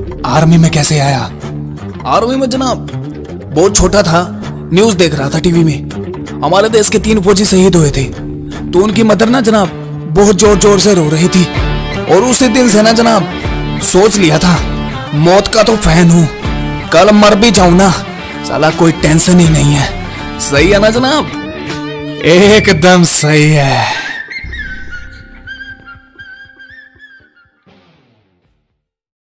Army में कैसे आया? आर्मी में जनाब बहुत छोटा था, न्यूज देख रहा था टीवी में। हमारे देश के 3 फौजी शहीद हुए थे, तो उनकी मदर ना जनाब बहुत जोर जोर से रो रही थी। और उसी दिन से ना जनाब सोच लिया था मौत का तो फैन हूँ, कल मर भी जाऊं ना साला कोई टेंशन ही नहीं है। सही है ना जनाब? एकदम सही है।